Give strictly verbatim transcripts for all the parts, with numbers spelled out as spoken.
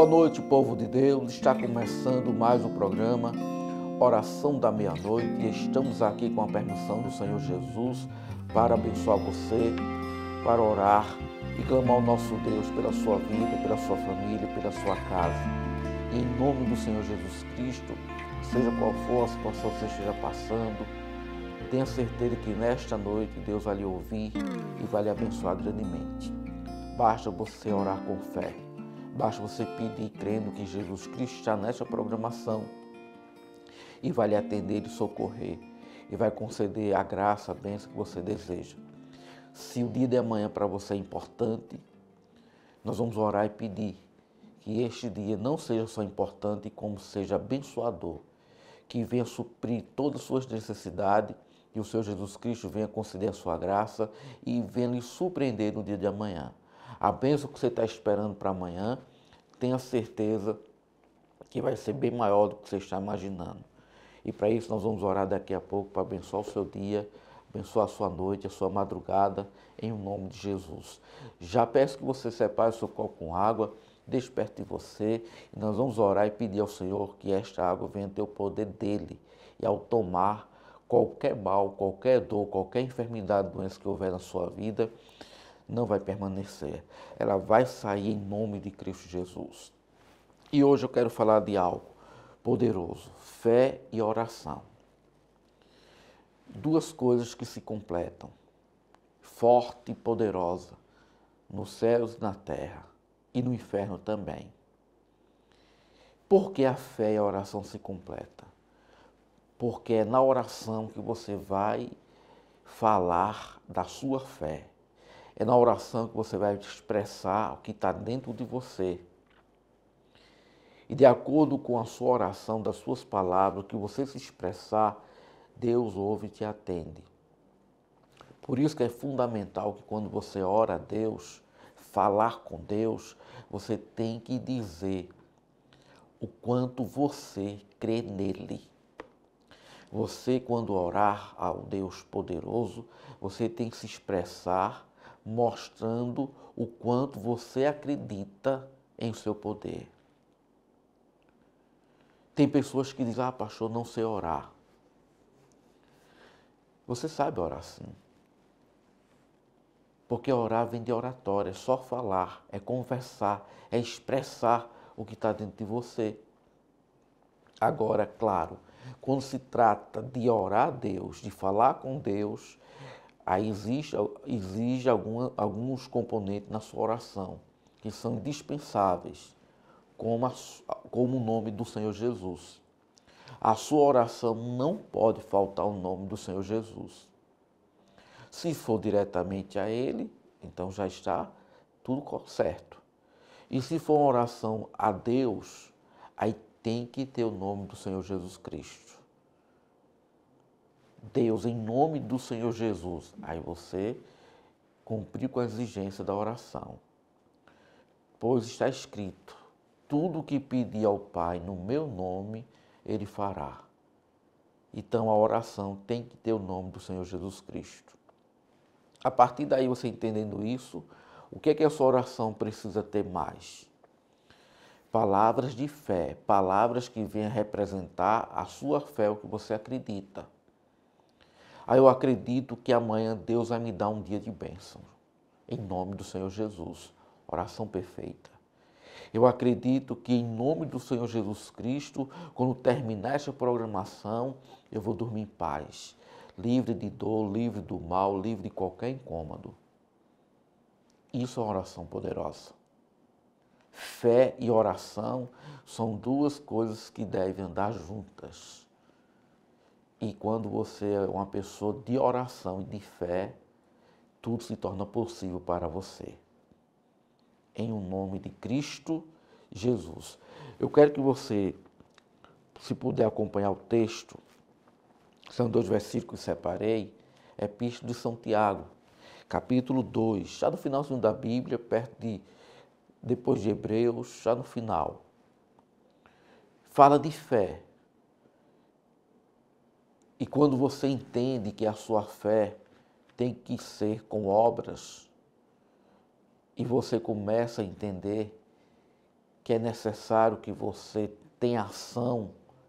Boa noite, povo de Deus. Está começando mais um programa, Oração da Meia-Noite, e estamos aqui com a permissão do Senhor Jesus para abençoar você, para orar e clamar ao nosso Deus pela sua vida, pela sua família, pela sua casa. E em nome do Senhor Jesus Cristo, seja qual for a situação que você esteja passando, tenha certeza que nesta noite Deus vai lhe ouvir e vai lhe abençoar grandemente. Basta você orar com fé. Basta você pedir crendo que Jesus Cristo está nessa programação e vai lhe atender e socorrer e vai conceder a graça, a bênção que você deseja. Se o dia de amanhã para você é importante, nós vamos orar e pedir que este dia não seja só importante, como seja abençoador, que venha suprir todas as suas necessidades e o Senhor Jesus Cristo venha conceder a sua graça e venha lhe surpreender no dia de amanhã. A bênção que você está esperando para amanhã, tenha certeza que vai ser bem maior do que você está imaginando. E para isso nós vamos orar daqui a pouco para abençoar o seu dia, abençoar a sua noite, a sua madrugada, em nome de Jesus. Já peço que você separe o seu copo com água, deixe perto de você, e nós vamos orar e pedir ao Senhor que esta água venha ter o poder dele. E ao tomar, qualquer mal, qualquer dor, qualquer enfermidade, doença que houver na sua vida, não vai permanecer. Ela vai sair em nome de Cristo Jesus. E hoje eu quero falar de algo poderoso, fé e oração. Duas coisas que se completam, forte e poderosa, nos céus e na terra, e no inferno também. Por que a fé e a oração se completam? Porque é na oração que você vai falar da sua fé. É na oração que você vai expressar o que está dentro de você. E de acordo com a sua oração, das suas palavras, o que você se expressar, Deus ouve e te atende. Por isso que é fundamental que quando você ora a Deus, falar com Deus, você tem que dizer o quanto você crê nele. Você, quando orar ao Deus poderoso, você tem que se expressar mostrando o quanto você acredita em seu poder. Tem pessoas que dizem, ah, pastor, não sei orar. Você sabe orar sim. Porque orar vem de oratória, é só falar, é conversar, é expressar o que está dentro de você. Agora, claro, quando se trata de orar a Deus, de falar com Deus, aí existe, exige alguma, alguns componentes na sua oração, que são indispensáveis, como, a, como o nome do Senhor Jesus. A sua oração não pode faltar o nome do Senhor Jesus. Se for diretamente a Ele, então já está tudo certo. E se for uma oração a Deus, aí tem que ter o nome do Senhor Jesus Cristo. Deus, em nome do Senhor Jesus, aí você cumpriu com a exigência da oração. Pois está escrito, tudo o que pedir ao Pai no meu nome, Ele fará. Então a oração tem que ter o nome do Senhor Jesus Cristo. A partir daí, você entendendo isso, o que é que a sua oração precisa ter mais? Palavras de fé, palavras que venham representar a sua fé, o que você acredita. Aí eu acredito que amanhã Deus vai me dar um dia de bênção, em nome do Senhor Jesus. Oração perfeita. Eu acredito que em nome do Senhor Jesus Cristo, quando terminar essa programação, eu vou dormir em paz, livre de dor, livre do mal, livre de qualquer incômodo. Isso é uma oração poderosa. Fé e oração são duas coisas que devem andar juntas. E quando você é uma pessoa de oração e de fé, tudo se torna possível para você. Em o nome de Cristo Jesus. Eu quero que você, se puder acompanhar o texto, são dois versículos que separei, Epístola de São Tiago, capítulo dois, já no finalzinho da Bíblia, perto de, depois de Hebreus, já no final. Fala de fé. E quando você entende que a sua fé tem que ser com obras, e você começa a entender que é necessário que você tenha ação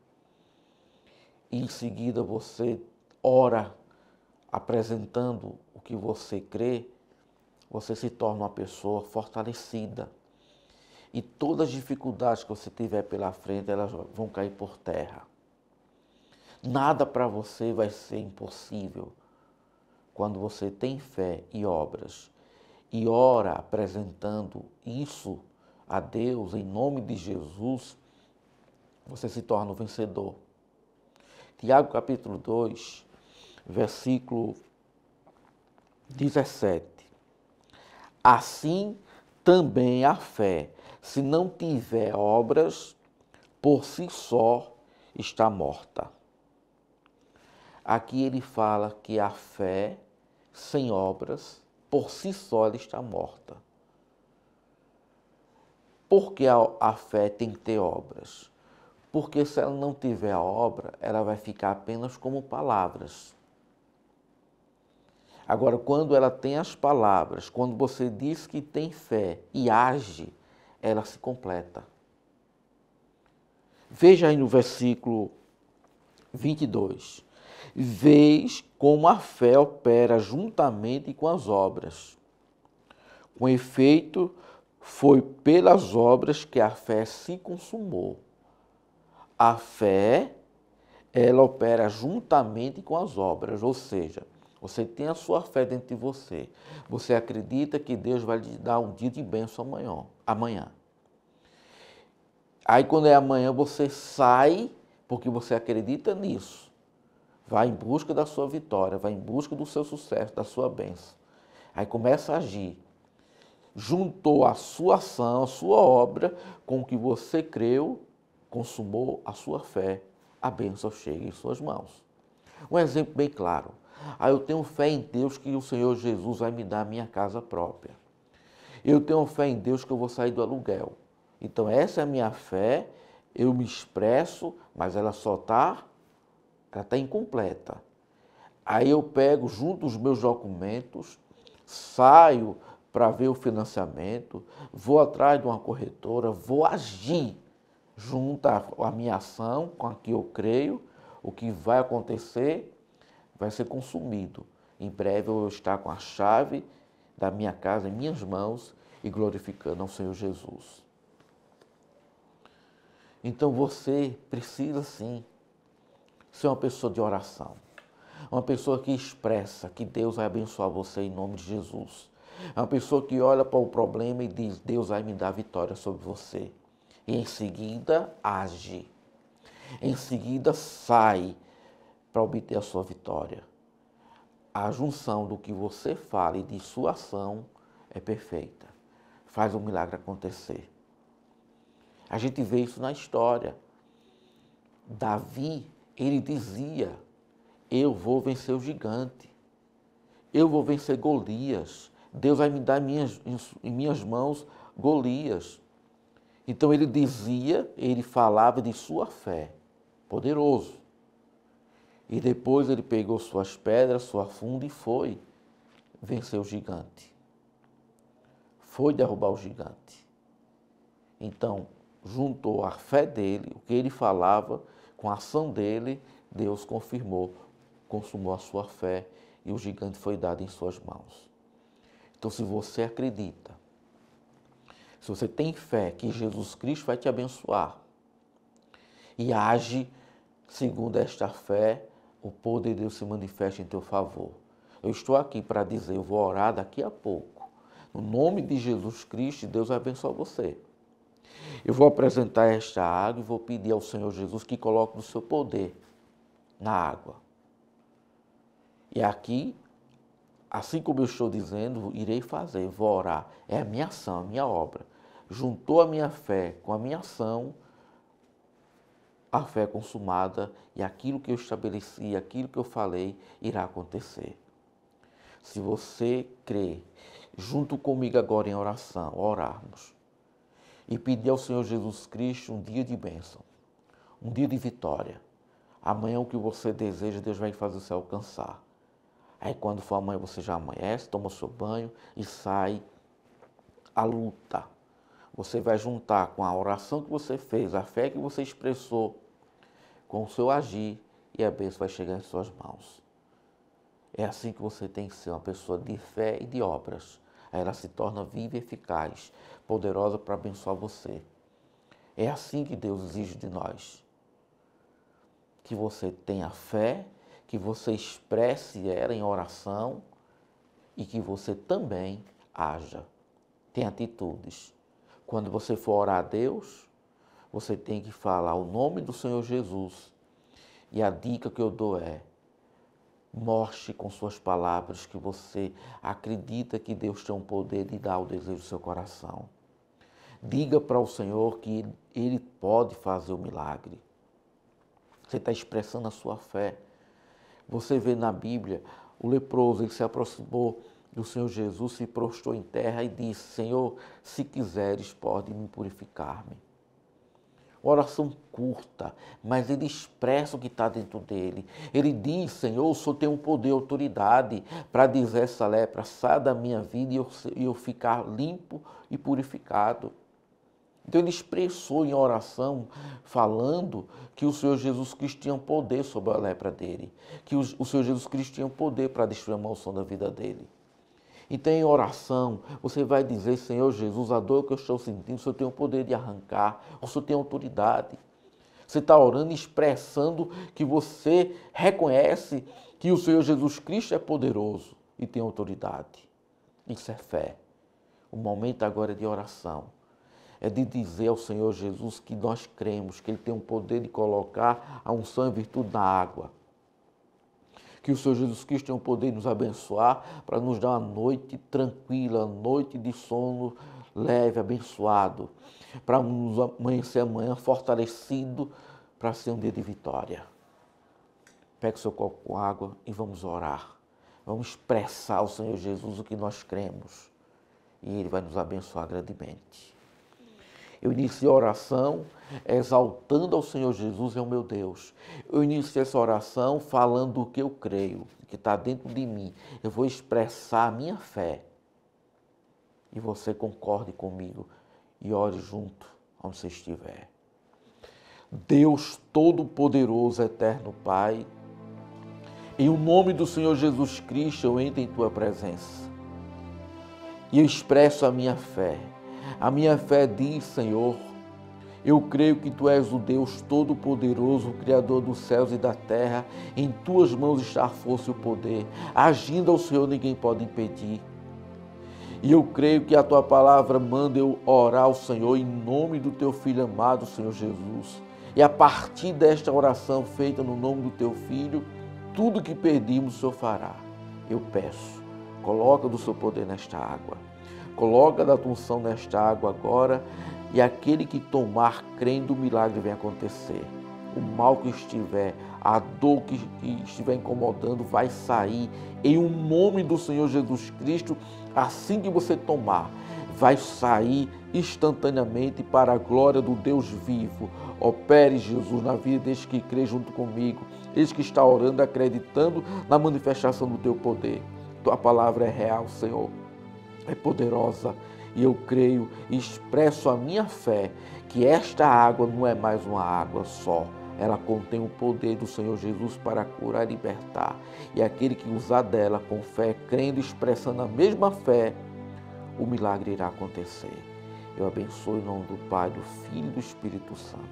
e em seguida você ora apresentando o que você crê, você se torna uma pessoa fortalecida. E todas as dificuldades que você tiver pela frente, elas vão cair por terra. Nada para você vai ser impossível quando você tem fé e obras e ora apresentando isso a Deus em nome de Jesus, você se torna um vencedor. Tiago capítulo dois, versículo dezessete. Assim também a fé, se não tiver obras, por si só está morta. Aqui ele fala que a fé sem obras, por si só ela está morta. Por que a, a fé tem que ter obras? Porque se ela não tiver a obra, ela vai ficar apenas como palavras. Agora, quando ela tem as palavras, quando você diz que tem fé e age, ela se completa. Veja aí no versículo vinte e dois. Vês como a fé opera juntamente com as obras. Com efeito, foi pelas obras que a fé se consumou. A fé, ela opera juntamente com as obras, ou seja, você tem a sua fé dentro de você. Você acredita que Deus vai lhe dar um dia de bênção amanhã. amanhã. Aí quando é amanhã, você sai, porque você acredita nisso. Vai em busca da sua vitória, vai em busca do seu sucesso, da sua bênção. Aí começa a agir. Juntou a sua ação, a sua obra, com o que você creu, consumou a sua fé, a bênção chega em suas mãos. Um exemplo bem claro. Ah, eu tenho fé em Deus que o Senhor Jesus vai me dar a minha casa própria. Eu tenho fé em Deus que eu vou sair do aluguel. Então essa é a minha fé, eu me expresso, mas ela só está ela está incompleta. Aí eu pego, junto os meus documentos, saio para ver o financiamento, vou atrás de uma corretora, vou agir junto à minha ação, com a que eu creio, o que vai acontecer vai ser consumido. Em breve eu vou estar com a chave da minha casa em minhas mãos e glorificando ao Senhor Jesus. Então você precisa sim ser uma pessoa de oração, uma pessoa que expressa que Deus vai abençoar você em nome de Jesus. É uma pessoa que olha para o problema e diz, Deus vai me dar vitória sobre você. E em seguida age. Em seguida sai para obter a sua vitória. A junção do que você fala e de sua ação é perfeita. Faz o milagre acontecer. A gente vê isso na história. Davi, ele dizia, eu vou vencer o gigante, eu vou vencer Golias, Deus vai me dar em minhas, em minhas mãos Golias. Então ele dizia, ele falava de sua fé, poderoso. E depois ele pegou suas pedras, sua funda e foi vencer o gigante. Foi derrubar o gigante. Então, juntou a fé dele, o que ele falava, com a ação dele, Deus confirmou, consumou a sua fé e o gigante foi dado em suas mãos. Então, se você acredita, se você tem fé que Jesus Cristo vai te abençoar e age segundo esta fé, o poder de Deus se manifesta em teu favor. Eu estou aqui para dizer, eu vou orar daqui a pouco. No nome de Jesus Cristo, Deus vai abençoar você. Eu vou apresentar esta água e vou pedir ao Senhor Jesus que coloque o seu poder na água. E aqui, assim como eu estou dizendo, irei fazer, vou orar. É a minha ação, a minha obra. Juntou a minha fé com a minha ação, a fé consumada e aquilo que eu estabeleci, aquilo que eu falei, irá acontecer. Se você crê, junto comigo agora em oração, orarmos, e pedir ao Senhor Jesus Cristo um dia de bênção, um dia de vitória. Amanhã o que você deseja, Deus vai fazer você alcançar. Aí quando for amanhã você já amanhece, toma seu banho e sai à luta. Você vai juntar com a oração que você fez, a fé que você expressou, com o seu agir, e a bênção vai chegar em suas mãos. É assim que você tem que ser, uma pessoa de fé e de obras. Aí ela se torna viva e eficaz, poderosa para abençoar você. É assim que Deus exige de nós. Que você tenha fé, que você expresse ela em oração e que você também haja. Tenha atitudes. Quando você for orar a Deus, você tem que falar o nome do Senhor Jesus. E a dica que eu dou é: mostre com suas palavras que você acredita que Deus tem o poder de dar o desejo do seu coração. Diga para o Senhor que Ele pode fazer o milagre. Você está expressando a sua fé. Você vê na Bíblia, o leproso, ele se aproximou do Senhor Jesus, se prostrou em terra e disse: Senhor, se quiseres, pode me purificar-me. Oração curta, mas ele expressa o que está dentro dele. Ele diz: Senhor, o Senhor tem um poder e autoridade para dizer essa lepra: sai da minha vida e eu, e eu ficar limpo e purificado. Então ele expressou em oração, falando que o Senhor Jesus Cristo tinha poder sobre a lepra dele, que o, o Senhor Jesus Cristo tinha poder para destruir a maldição da vida dele. Então em oração, você vai dizer: Senhor Jesus, a dor que eu estou sentindo, o Senhor tem o poder de arrancar, o Senhor tem autoridade. Você está orando e expressando que você reconhece que o Senhor Jesus Cristo é poderoso e tem autoridade. Isso é fé. O momento agora é de oração. É de dizer ao Senhor Jesus que nós cremos que Ele tem o poder de colocar a unção e virtude na água. Que o Senhor Jesus Cristo tem o poder de nos abençoar para nos dar uma noite tranquila, noite de sono leve, abençoado. Para nos amanhecer amanhã fortalecido para ser um dia de vitória. Pegue o seu copo com água e vamos orar. Vamos expressar ao Senhor Jesus o que nós cremos. E Ele vai nos abençoar grandemente. Eu iniciei a oração exaltando ao Senhor Jesus, é o meu Deus. Eu iniciei essa oração falando do que eu creio, que está dentro de mim. Eu vou expressar a minha fé. E você concorde comigo e ore junto onde você estiver. Deus Todo-Poderoso, Eterno Pai, em o nome do Senhor Jesus Cristo eu entro em Tua presença. E eu expresso a minha fé. A minha fé diz: Senhor, eu creio que Tu és o Deus Todo-Poderoso, o Criador dos céus e da terra. Em Tuas mãos está a força e o poder. Agindo ao Senhor, ninguém pode impedir. E eu creio que a Tua palavra manda eu orar ao Senhor em nome do Teu Filho amado, Senhor Jesus. E a partir desta oração feita no nome do Teu Filho, tudo que pedimos o Senhor fará. Eu peço, coloca do Seu poder nesta água. Coloca da tua unção nesta água agora, e aquele que tomar, crendo, o milagre vem acontecer. O mal que estiver, a dor que estiver incomodando vai sair em um nome do Senhor Jesus Cristo. Assim que você tomar, vai sair instantaneamente para a glória do Deus vivo. Opere, Jesus, na vida deste que crê junto comigo, este que está orando, acreditando na manifestação do teu poder. Tua palavra é real, Senhor. É poderosa, e eu creio e expresso a minha fé que esta água não é mais uma água só. Ela contém o poder do Senhor Jesus para curar e libertar. E aquele que usar dela com fé, crendo e expressando a mesma fé, o milagre irá acontecer. Eu abençoo em nome do Pai, do Filho e do Espírito Santo.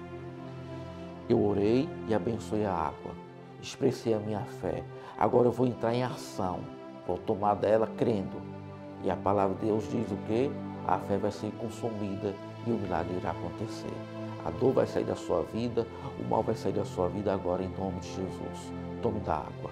Eu orei e abençoei a água. Expressei a minha fé. Agora eu vou entrar em ação. Vou tomar dela crendo. E a palavra de Deus diz o quê? A fé vai ser consumida e o milagre irá acontecer. A dor vai sair da sua vida, o mal vai sair da sua vida agora em nome de Jesus. Tome da água.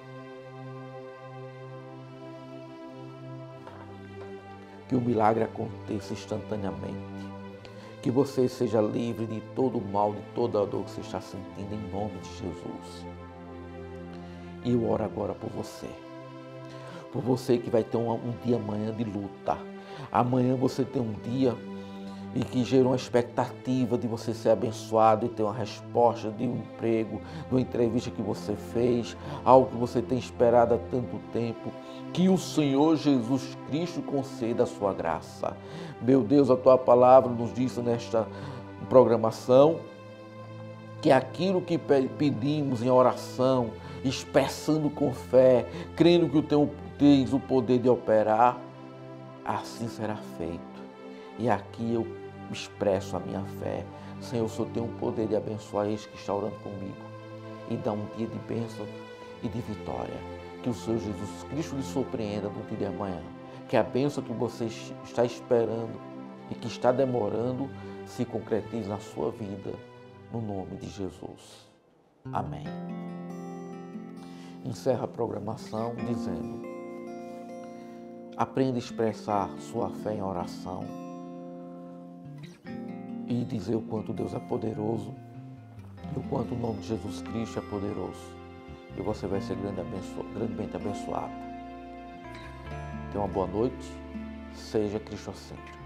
Que o milagre aconteça instantaneamente. Que você seja livre de todo o mal, de toda a dor que você está sentindo em nome de Jesus. E eu oro agora por você. Por você que vai ter um, um dia amanhã de luta. Amanhã você tem um dia e que gerou uma expectativa de você ser abençoado e ter uma resposta de um emprego, de uma entrevista que você fez, algo que você tem esperado há tanto tempo, que o Senhor Jesus Cristo conceda a sua graça. Meu Deus, a tua palavra nos diz nesta programação que aquilo que pedimos em oração, expressando com fé, crendo que o teu tens o poder de operar, assim será feito. E aqui eu expresso a minha fé. Senhor, o Senhor tem o poder de abençoar este que está orando comigo e dar um dia de bênção e de vitória. Que o Senhor Jesus Cristo lhe surpreenda no dia de amanhã. Que a bênção que você está esperando e que está demorando se concretize na sua vida, no nome de Jesus. Amém. Encerra a programação dizendo: aprenda a expressar sua fé em oração e dizer o quanto Deus é poderoso e o quanto o nome de Jesus Cristo é poderoso. E você vai ser grande abenço... grandemente abençoado. Tenha uma boa noite. Seja cristocêntrico.